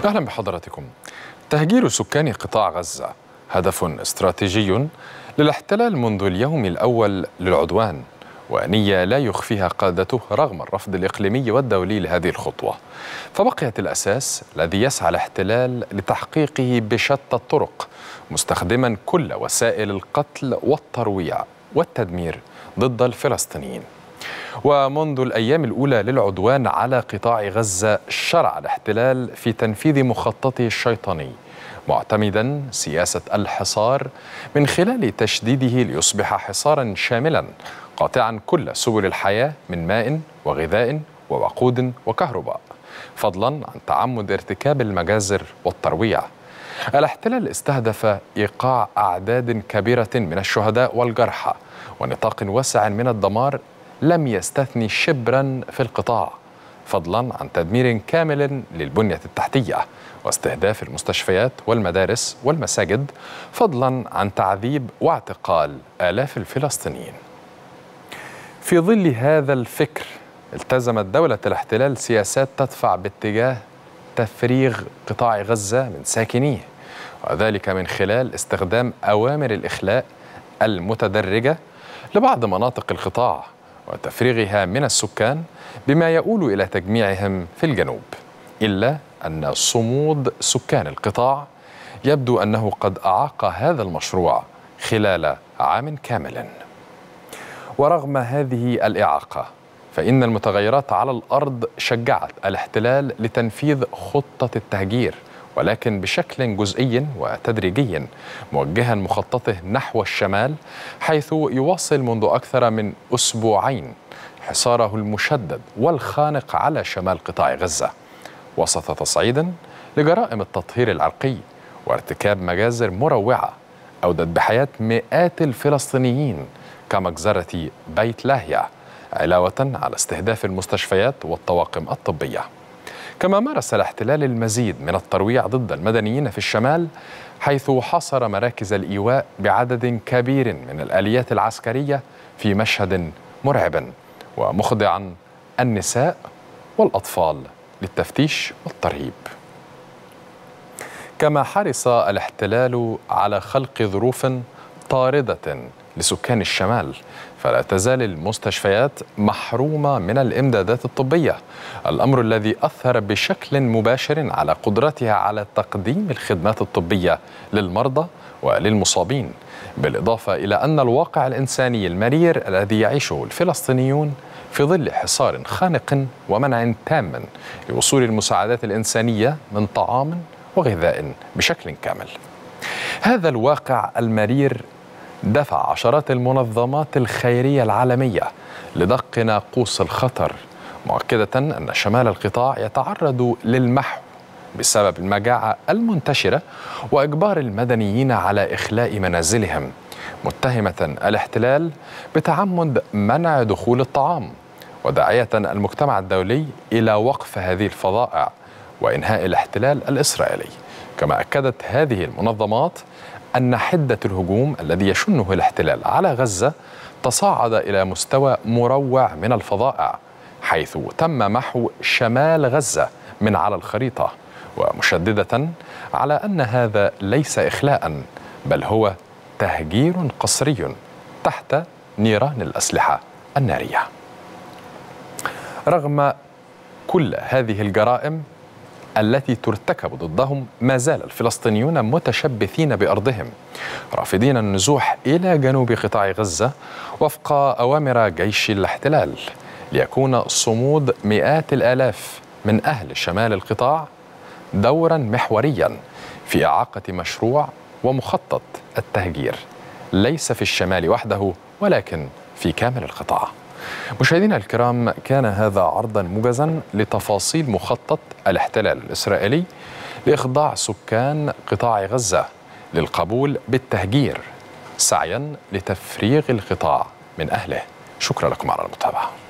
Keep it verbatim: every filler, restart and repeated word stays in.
أهلا بحضراتكم. تهجير سكان قطاع غزة هدف استراتيجي للاحتلال منذ اليوم الأول للعدوان، ونية لا يخفيها قادته رغم الرفض الإقليمي والدولي لهذه الخطوة. فبقيت الأساس الذي يسعى الاحتلال لتحقيقه بشتى الطرق، مستخدما كل وسائل القتل والترويع والتدمير ضد الفلسطينيين. ومنذ الأيام الأولى للعدوان على قطاع غزة شرع الاحتلال في تنفيذ مخططه الشيطاني، معتمدا سياسة الحصار من خلال تشديده ليصبح حصارا شاملا قاطعا كل سبل الحياة من ماء وغذاء ووقود وكهرباء، فضلا عن تعمد ارتكاب المجازر والترويع. الاحتلال استهدف إيقاع أعداد كبيرة من الشهداء والجرحى ونطاق واسع من الدمار لم يستثني شبرا في القطاع، فضلا عن تدمير كامل للبنية التحتية واستهداف المستشفيات والمدارس والمساجد، فضلا عن تعذيب واعتقال آلاف الفلسطينيين. في ظل هذا الفكر التزمت دولة الاحتلال سياسات تدفع باتجاه تفريغ قطاع غزة من ساكنيه، وذلك من خلال استخدام أوامر الإخلاء المتدرجة لبعض مناطق القطاع وتفريغها من السكان، بما يؤول إلى تجميعهم في الجنوب. إلا أن صمود سكان القطاع يبدو أنه قد أعاق هذا المشروع خلال عام كامل. ورغم هذه الإعاقة فإن المتغيرات على الأرض شجعت الاحتلال لتنفيذ خطة التهجير، ولكن بشكل جزئي وتدريجي، موجها مخططه نحو الشمال، حيث يواصل منذ أكثر من أسبوعين حصاره المشدد والخانق على شمال قطاع غزة، وسط تصعيد لجرائم التطهير العرقي وارتكاب مجازر مروعة أودت بحياة مئات الفلسطينيين كمجزرة بيت لاهيا، علاوة على استهداف المستشفيات والطواقم الطبية. كما مارس الاحتلال المزيد من الترويع ضد المدنيين في الشمال، حيث حاصر مراكز الإيواء بعدد كبير من الآليات العسكرية في مشهد مرعب، ومخضعا النساء والأطفال للتفتيش والترهيب. كما حرص الاحتلال على خلق ظروف طاردة لسكان الشمال، فلا تزال المستشفيات محرومة من الإمدادات الطبية، الأمر الذي أثر بشكل مباشر على قدرتها على تقديم الخدمات الطبية للمرضى وللمصابين، بالإضافة إلى أن الواقع الإنساني المرير الذي يعيشه الفلسطينيون في ظل حصار خانق ومنع تام لوصول المساعدات الإنسانية من طعام وغذاء بشكل كامل. هذا الواقع المرير دفع عشرات المنظمات الخيرية العالمية لدق ناقوس الخطر، مؤكدة أن شمال القطاع يتعرض للمحو بسبب المجاعة المنتشرة وإجبار المدنيين على إخلاء منازلهم، متهمة الاحتلال بتعمد منع دخول الطعام، وداعية المجتمع الدولي إلى وقف هذه الفظائع وإنهاء الاحتلال الإسرائيلي. كما أكدت هذه المنظمات أن حدة الهجوم الذي يشنه الاحتلال على غزة تصاعد إلى مستوى مروع من الفظائع، حيث تم محو شمال غزة من على الخريطة، ومشددة على أن هذا ليس إخلاء بل هو تهجير قسري تحت نيران الأسلحة النارية. رغم كل هذه الجرائم التي ترتكب ضدهم، ما زال الفلسطينيون متشبثين بأرضهم، رافضين النزوح إلى جنوب قطاع غزة وفق أوامر جيش الاحتلال، ليكون صمود مئات الآلاف من أهل شمال القطاع دورا محوريا في إعاقة مشروع ومخطط التهجير، ليس في الشمال وحده ولكن في كامل القطاع. مشاهدينا الكرام، كان هذا عرضا موجزا لتفاصيل مخطط الاحتلال الإسرائيلي لإخضاع سكان قطاع غزة للقبول بالتهجير، سعيا لتفريغ القطاع من أهله. شكرا لكم على المتابعة.